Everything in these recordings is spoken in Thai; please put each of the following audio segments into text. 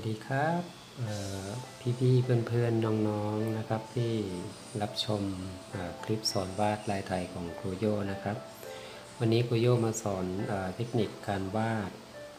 ดีครับพี่เพื่อนๆน้องๆนะครับที่รับชมคลิปสอนวาดลายไทยของครูโยนะครับวันนี้ครูโยมาสอนเทคนิคการวาด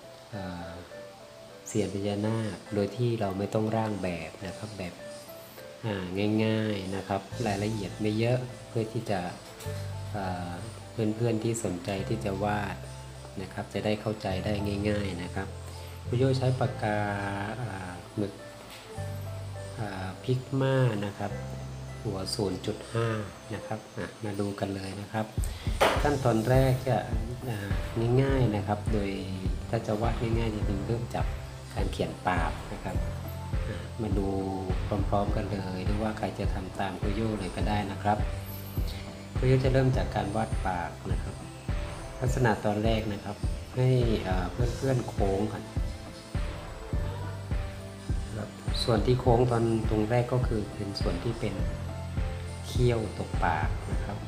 เสียนพญานาคโดยที่เราไม่ต้องร่างแบบนะครับแบบง่ายๆนะครับรายละเอียดไม่เยอะเพื่อที่จะเพื่อนๆที่สนใจที่จะวาดนะครับจะได้เข้าใจได้ง่ายๆนะครับครูโยใช้ปากกาหมึกพิกมานะครับหัว 0.5 นะครับมาดูกันเลยนะครับขั้นตอนแรกจะง่ายๆนะครับโดยถ้าจะวาดง่ายๆจริงๆเริ่มจากการเขียนปากนะครับมาดูพร้อมๆกันเลยหรือว่าใครจะทำตามครูโยเลยก็ได้นะครับครูโยจะเริ่มจากการวาดปากนะครับลักษณะตอนแรกนะครับให้เพื่อนๆโค้งก่อนส่วนที่โค้งตรงแรกก็คือเป็นส่วนที่เป็นเขี้ยวตกปากนะครับ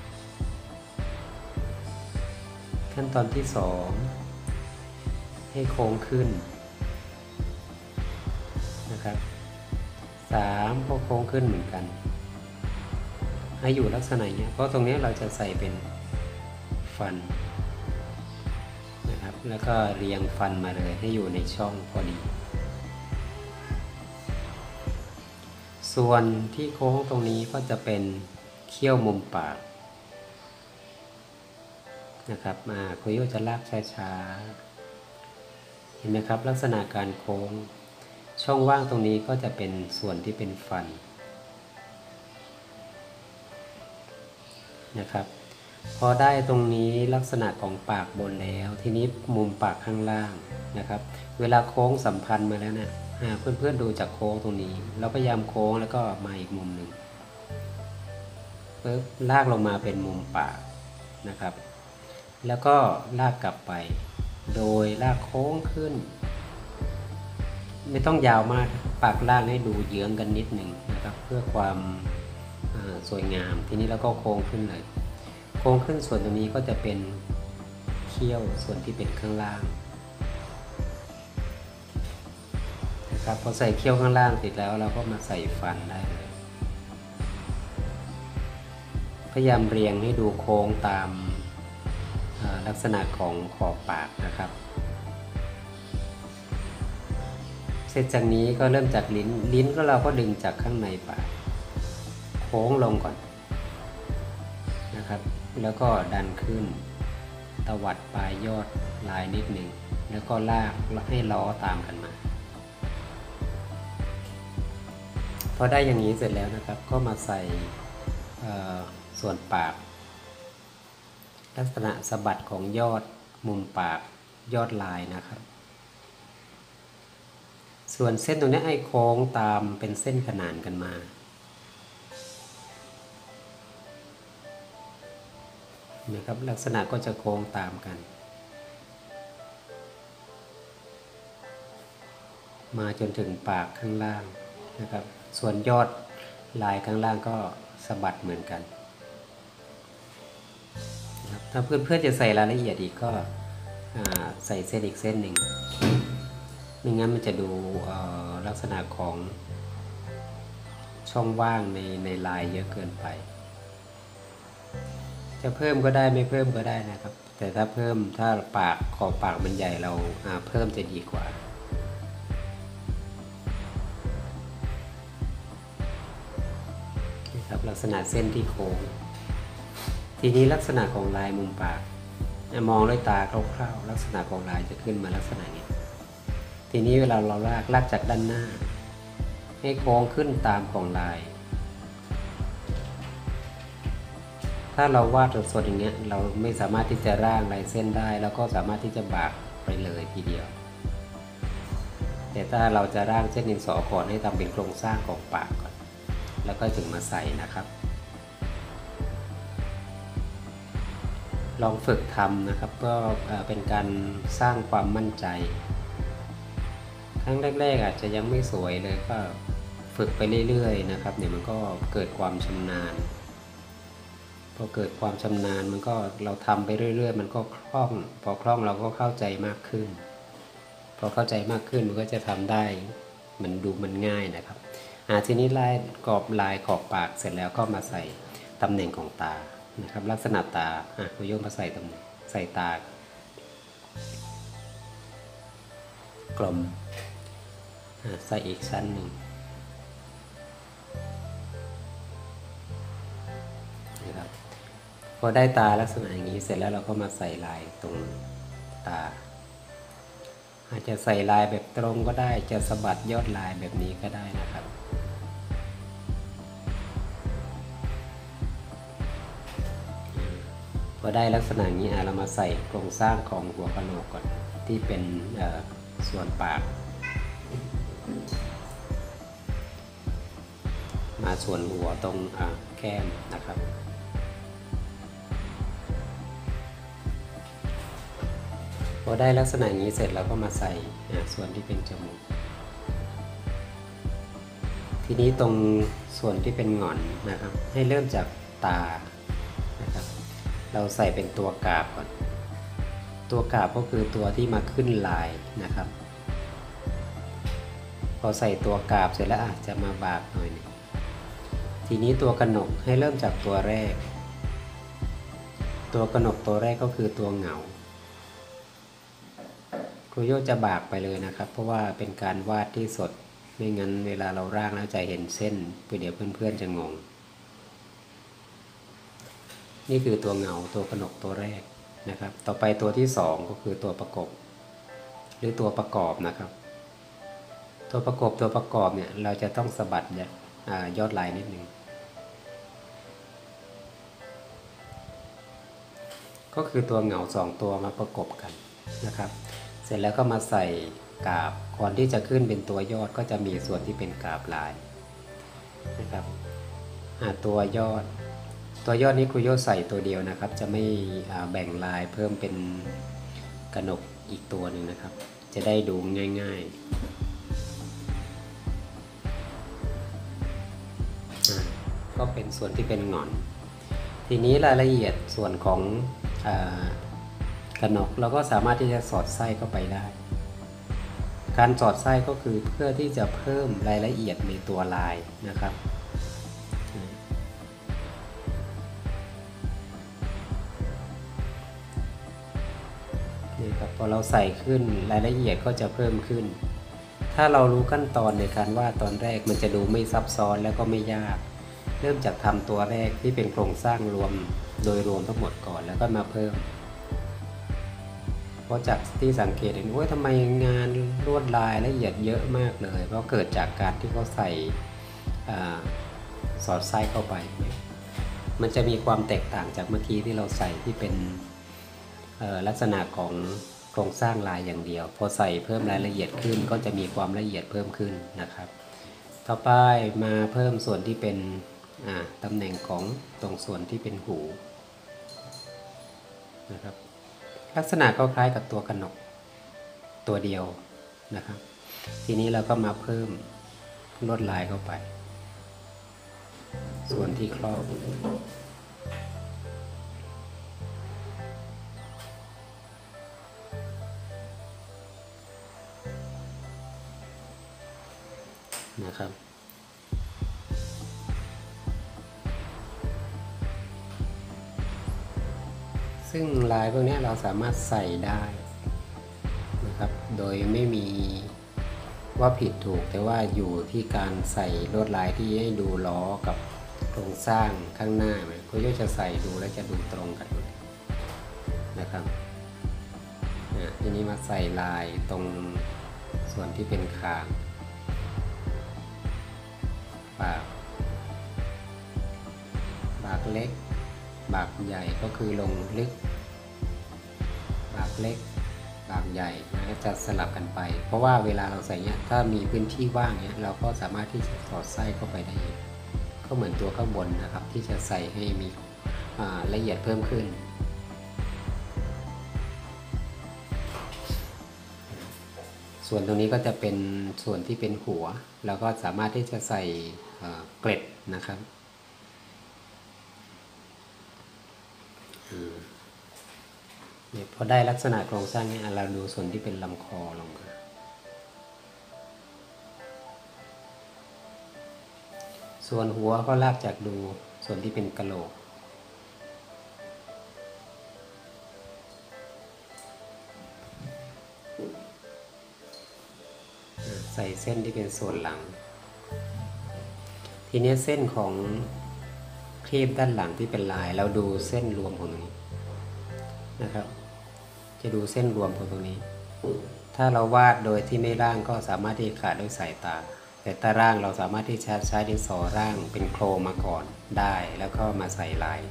ขั้นตอนที่2ให้โค้งขึ้นนะครับ3ก็โค้งขึ้นเหมือนกันให้อยู่ลักษณะนี้เพราะตรงนี้เราจะใส่เป็นฟันนะครับแล้วก็เรียงฟันมาเลยให้อยู่ในช่องพอดีส่วนที่โค้งตรงนี้ก็จะเป็นเขี้ยวมุมปากนะครับครูโยจะลากช้าๆเห็นไหมครับลักษณะการโค้งช่องว่างตรงนี้ก็จะเป็นส่วนที่เป็นฟันนะครับพอได้ตรงนี้ลักษณะของปากบนแล้วทีนี้มุมปากข้างล่างนะครับเวลาโค้งสัมพันธ์มาแล้วเนี่ยเพื่อนๆดูจากโค้งตรงนี้เราพยายามโค้งแล้วก็มาอีกมุมหนึ่งปึ๊บลากลงมาเป็นมุมปากนะครับแล้วก็ลากกลับไปโดยลากโค้งขึ้นไม่ต้องยาวมากปากล่างให้ดูเยื้องกันนิดหนึ่งนะครับเพื่อความสวยงามทีนี้เราก็โค้งขึ้นเลยโค้งขึ้นส่วนตรงนี้ก็จะเป็นเขี้ยวส่วนที่เป็นข้างล่างนะครับพอใส่เขี้ยวข้างล่างติดแล้วเราก็มาใส่ฟันได้เลยพยายามเรียงให้ดูโค้งตามลักษณะของขอบปากนะครับเสร็จจากนี้ก็เริ่มจากลิ้นก็เราก็ดึงจากข้างในปากโค้งลงก่อนนะครับแล้วก็ดันขึ้นตวัดปลายยอดลายนิดหนึ่งแล้วก็ลากให้ล้อตามกันมาพอได้อย่างนี้เสร็จแล้วนะครับก็มาใส่ส่วนปากลักษณะสะบัดของยอดมุมปากยอดลายนะครับส่วนเส้นตรงนี้ให้โค้งตามเป็นเส้นขนานกันมานะครับลักษณะก็จะโค้งตามกันมาจนถึงปากข้างล่างนะครับส่วนยอดลายข้างล่างก็สะบัดเหมือนกันนะครับถ้าเพื่อนๆจะใส่รายละเอียดอีกก็ใส่เส้นอีกเส้นหนึ่งไม่งั้นมันจะดูลักษณะของช่องว่างในลายเยอะเกินไปจะเพิ่มก็ได้ไม่เพิ่มก็ได้นะครับแต่ถ้าขอบปากมันใหญ่เราเพิ่มจะดีกว่าครับลักษณะเส้นที่โค้งทีนี้ลักษณะของลายมุมปากมองด้วยตาคร่าวๆลักษณะของลายจะขึ้นมาลักษณะนี้ทีนี้เวลาเราลากจากด้านหน้าให้โค้งขึ้นตามของลายถ้าเราวาดสดๆอย่างเงี้ยเราไม่สามารถที่จะร่างลายเส้นได้แล้วก็สามารถที่จะบากไปเลยทีเดียวแต่ถ้าเราจะร่างเส้นดินสอก่อนให้ทำเป็นโครงสร้างของปากก่อนแล้วก็ถึงมาใส่นะครับลองฝึกทำนะครับก็เป็นการสร้างความมั่นใจครั้งแรกๆอาจจะยังไม่สวยเลยก็ฝึกไปเรื่อยๆนะครับเนี่ยมันก็เกิดความชำนาญพอเกิดความชำนาญมันก็เราทำไปเรื่อยๆมันก็คล่องพอคล่องเราก็เข้าใจมากขึ้นพอเข้าใจมากขึ้นมันก็จะทำได้มันดูมันง่ายนะครับทีนี้ลายกรอบลายขอบปากเสร็จแล้วก็มาใส่ตำแหน่งของตานะครับลักษณะตาคุณโยมมาใส่ตำแหน่งใส่ตากลมใส่อีกชั้นหนึ่งนะครับพอได้ตาลักษณะอย่างนี้เสร็จแล้วเราก็มาใส่ลายตรงตาอาจจะใส่ลายแบบตรงก็ได้จะสะบัดยอดลายแบบนี้ก็ได้นะครับพอได้ลักษณะนี้เรามาใส่โครงสร้างของหัวกะโหลกก่อนที่เป็นส่วนปากมาส่วนหัวตรงแก้มนะครับพอได้ลักษณะนี้เสร็จเราก็มาใส่ส่วนที่เป็นจมูกทีนี้ตรงส่วนที่เป็นหง่อนนะครับให้เริ่มจากตานะครับเราใส่เป็นตัวกาบก่อนตัวกาบก็คือตัวที่มาขึ้นลายนะครับพอใส่ตัวกาบเสร็จแล้วจะมาบากหน่อยนึงทีนี้ตัวกระหนกให้เริ่มจากตัวแรกตัวกระหนกตัวแรกก็คือตัวเหงาครูโยจะบากไปเลยนะครับเพราะว่าเป็นการวาดที่สดไม่งั้นเวลาเราร่างแล้วจะเห็นเส้นเดี๋ยวเพื่อนๆจะงงนี่คือตัวเหงาตัวกระหนกตัวแรกนะครับต่อไปตัวที่สองก็คือตัวประกบหรือตัวประกอบนะครับตัวประกอบเนี่ยเราจะต้องสะบัดยอดลายนิดนึงก็คือตัวเหงา2ตัวมาประกบกันนะครับเสร็จแล้วก็มาใส่กาบก่อนที่จะขึ้นเป็นตัวยอดก็จะมีส่วนที่เป็นกาบลายนะครับตัวยอดนี้ครูโยใส่ตัวเดียวนะครับจะไม่แบ่งลายเพิ่มเป็นกระหนกอีกตัวหนึ่งนะครับจะได้ดูง่ายๆก็เป็นส่วนที่เป็นหง่อนทีนี้รายละเอียดส่วนของกระหนกเราก็สามารถที่จะสอดไส้เข้าไปได้การสอดไส้ก็คือเพื่อที่จะเพิ่มรายละเอียดในตัวลายนะครับนี่ครับพอเราใส่ขึ้นรายละเอียดก็จะเพิ่มขึ้นถ้าเรารู้ขั้นตอนในการวาดตอนแรกมันจะดูไม่ซับซ้อนแล้วก็ไม่ยากเริ่มจากทำตัวแรกที่เป็นโครงสร้างรวมโดยรวมทั้งหมดก่อนแล้วก็มาเพิ่มเพราะจากที่สังเกตเห็นว่าทำไมงานลวดลายละเอียดเยอะมากเลยเพราะเกิดจากการที่เขาใส่สอดไส้เข้าไปมันจะมีความแตกต่างจากเมื่อกี้ที่เราใส่ที่เป็นลักษณะของโครงสร้างลายอย่างเดียวพอใส่เพิ่มรายละเอียดขึ้นก็จะมีความละเอียดเพิ่มขึ้นนะครับต่อไปมาเพิ่มส่วนที่เป็นตำแหน่งของตรงส่วนที่เป็นหูนะครับลักษณะก็คล้ายกับตัวกระหนกตัวเดียวนะครับทีนี้เราก็มาเพิ่มลวดลายเข้าไปส่วนที่ครอบนะครับซึ่งลายพวกนี้เราสามารถใส่ได้นะครับโดยไม่มีว่าผิดถูกแต่ว่าอยู่ที่การใส่ลวดลายที่ให้ดูล้อกับโครงสร้างข้างหน้าก็ย่อจะใส่ดูแล้วจะดูตรงกันนะครับทีนี้มาใส่ลายตรงส่วนที่เป็นคางปากเล็กปากใหญ่ก็คือลงลึกปากเล็กปากใหญ่จะสลับกันไปเพราะว่าเวลาเราใส่เนี้ยถ้ามีพื้นที่ว่างเนี้ยเราก็สามารถที่จะสอดไส้เข้าไปได้ก็เหมือนตัวข้างบนนะครับที่จะใส่ให้มีละเอียดเพิ่มขึ้นส่วนตรงนี้ก็จะเป็นส่วนที่เป็นหัวเราก็สามารถที่จะใส่เกล็ดนะครับพอได้ลักษณะโครงสร้างนี้เราดูส่วนที่เป็นลำคอลงมาส่วนหัวก็ลากจากดูส่วนที่เป็นกะโหลกใส่เส้นที่เป็นส่วนหลังทีนี้เส้นของครีบด้านหลังที่เป็นลายเราดูเส้นรวมของตรงนี้นะครับจะดูเส้นรวมของตรงนี้ถ้าเราวาดโดยที่ไม่ร่างก็สามารถที่จะขาดด้วยสายตาแต่ถ้าร่างเราสามารถที่จะใช้ดินสอร่างเป็นโครงมาก่อนได้แล้วก็มาใส่ลาย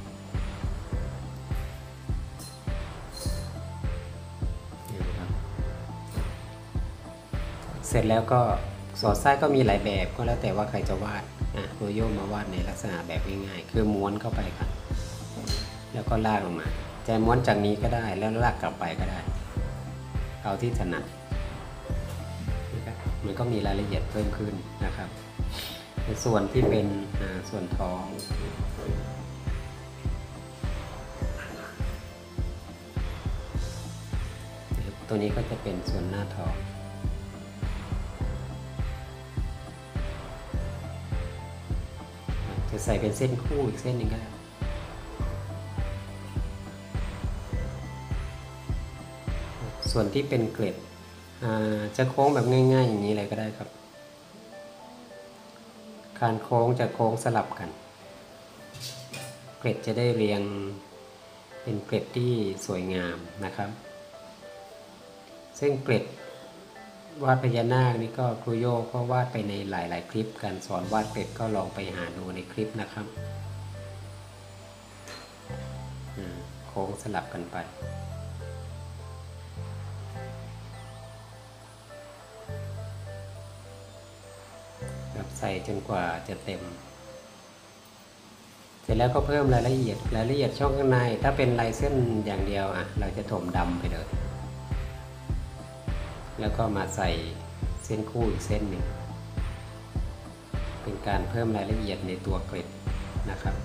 เสร็จแล้วก็สอดไส้ก็มีหลายแบบก็แล้วแต่ว่าใครจะวาดโรโยมาวาดในลักษณะแบบง่ายๆคือม้วนเข้าไปครับแล้วก็ลากลงมาจะม้วนจากนี้ก็ได้แล้วลากกลับไปก็ได้เอาที่ถนัดมันก็มีรายละเอียดเพิ่มขึ้นนะครับในส่วนที่เป็นส่วนท้องตัวนี้ก็จะเป็นส่วนหน้าท้องจะใส่เป็นเส้นคู่อีกเส้นหนึ่งก็ได้ส่วนที่เป็นเกล็ดจะโค้งแบบง่ายๆอย่างนี้เลยก็ได้ครับการโค้งจะโค้งสลับกันเกล็ดจะได้เรียงเป็นเกล็ดที่สวยงามนะครับซึ่งเกล็ดวาดพญานาคนี่ก็ครูโยก็วาดไปในหลายๆคลิปการสอนวาดเกล็ดก็ลองไปหาดูในคลิปนะครับโค้งสลับกันไปใส่จนกว่าจะเต็มเสร็จแล้วก็เพิ่มรายละเอียดช่องข้างในถ้าเป็นลายเส้นอย่างเดียวเราจะถมดำไปเลยแล้วก็มาใส่เส้นคู่อีกเส้นหนึ่งเป็นการเพิ่มรายละเอียดในตัวเกล็ดนะครับ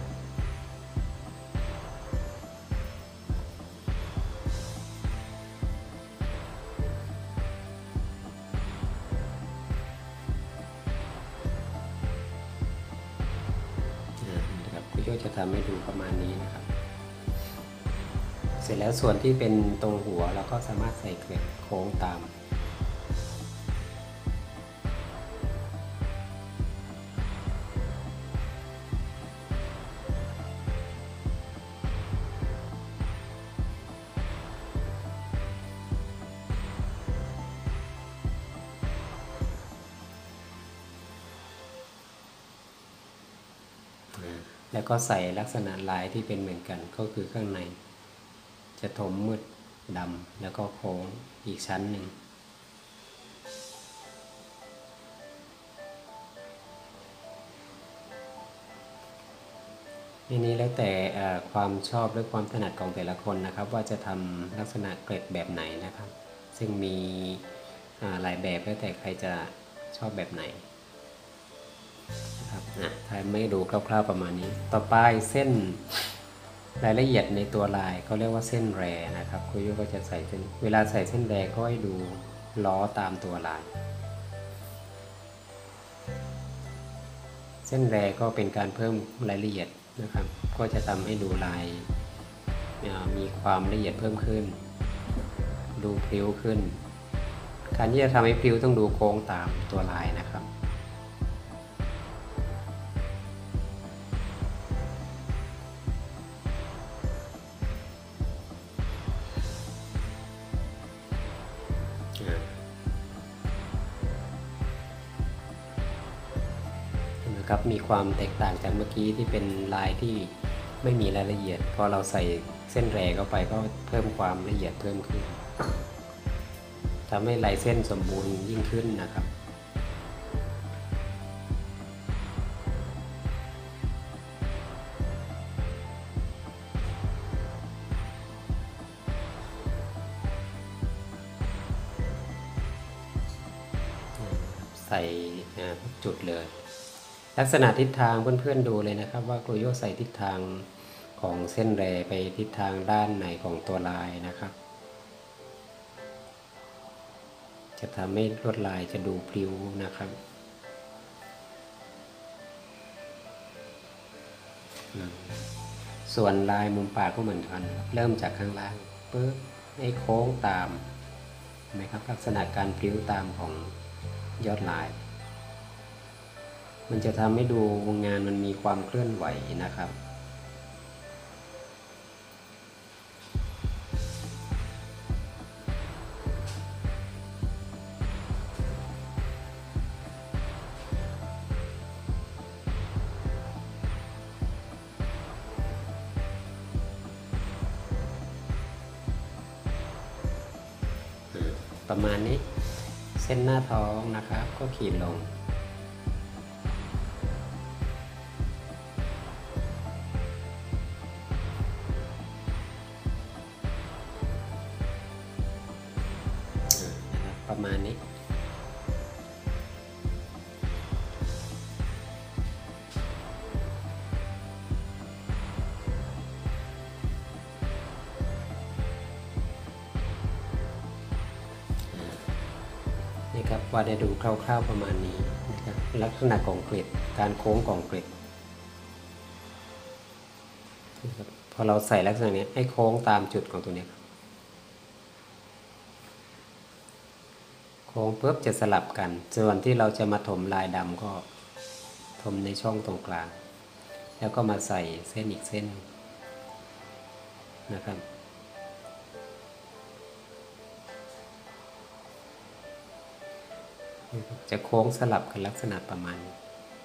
ก็จะทำให้ดูประมาณนี้นะครับเสร็จแล้วส่วนที่เป็นตรงหัวเราก็สามารถใส่เกล็ดโค้งตามแล้วก็ใส่ลักษณะลายที่เป็นเหมือนกันก็คือข้างในจะถมมืดดำแล้วก็โค้งอีกชั้นหนึ่งนี้แล้วแต่ความชอบหรือความถนัดของแต่ละคนนะครับว่าจะทำลักษณะเกล็ดแบบไหนนะครับซึ่งมีหลายแบบแล้วแต่ใครจะชอบแบบไหนนะครับถ้าไม่ดูคร่าวๆประมาณนี้ต่อไปเส้นรายละเอียดในตัวลายเขาเรียกว่าเส้นแรนะครับครูยุก็จะใส่เส้นเวลาใส่เส้นแรก็ให้ดูล้อตามตัวลายเส้นแรก็เป็นการเพิ่มรายละเอียดนะครับก็จะทำให้ดูลายมีความละเอียดเพิ่มขึ้นดูพริ้วขึ้นการที่จะทำให้พริ้วต้องดูโค้งตามตัวลายนะครับครับมีความแตกต่างจากเมื่อกี้ที่เป็นลายที่ไม่มีรายละเอียดพอเราใส่เส้นแรเข้าไปก็เพิ่มความละเอียดเพิ่มขึ้นทำให้ลายเส้นสมบูรณ์ยิ่งขึ้นนะครับใส่ทุกจุดเลยลักษณะทิศทางเพื่อนๆดูเลยนะครับว่าโกโยใส่ทิศทางของเส้นแรไปทิศทางด้านไหนของตัวลายนะครับจะทำให้ลวดลายจะดูพลิ้วนะครับส่วนลายมุมปากก็เหมือนกันเริ่มจากข้างล่างปึ๊บให้โค้งตามไหมครับลักษณะการพลิ้วตามของยอดลายมันจะทำให้ดูงานมันมีความเคลื่อนไหวนะครับประมาณนี้เส้นหน้าท้องนะครับก็ขีดลงประมาณนี้นะครับว่าได้ดูคร่าวๆประมาณนี้นะครับลักษณะของเกล็ดการโค้งของเกล็ดพอเราใส่ลักษณะนี้ให้โค้งตามจุดของตัวนี้โค้งปุ๊บจะสลับกันส่วนที่เราจะมาถมลายดำก็ถมในช่องตรงกลางแล้วก็มาใส่เส้นอีกเส้นนะครับจะโค้งสลับกันลักษณะประมาณนี้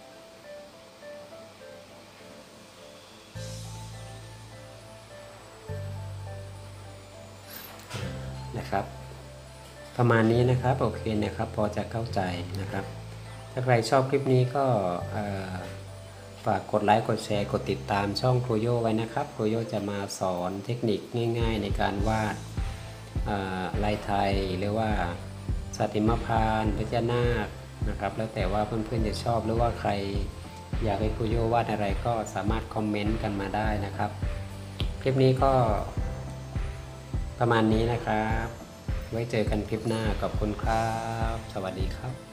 นะครับประมาณนี้นะครับโอเคนะครับพอจะเข้าใจนะครับถ้าใครชอบคลิปนี้ก็ฝากกดไลค์กดแชร์กดติดตามช่องครูโยไว้นะครับครูโยจะมาสอนเทคนิคง่ายๆในการวาดลายไทยหรือว่าสัตว์หิมพานต์พญานาคนะครับแล้วแต่ว่าเพื่อนๆจะชอบหรือว่าใครอยากให้ครูโยวาดอะไรก็สามารถคอมเมนต์กันมาได้นะครับคลิปนี้ก็ประมาณนี้นะครับไว้เจอกันคลิปหน้าขอบคุณครับสวัสดีครับ